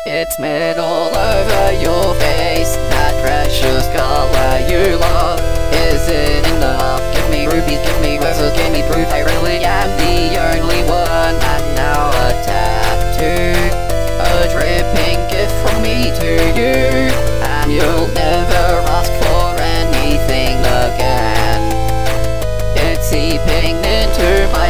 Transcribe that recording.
It's made all over your face, that precious color you love isn't enough. Give me rubies, give me verses, give me proof I really am the only one. And now a tattoo, a dripping gift from me to you, and you'll never ask for anything again. It's seeping into my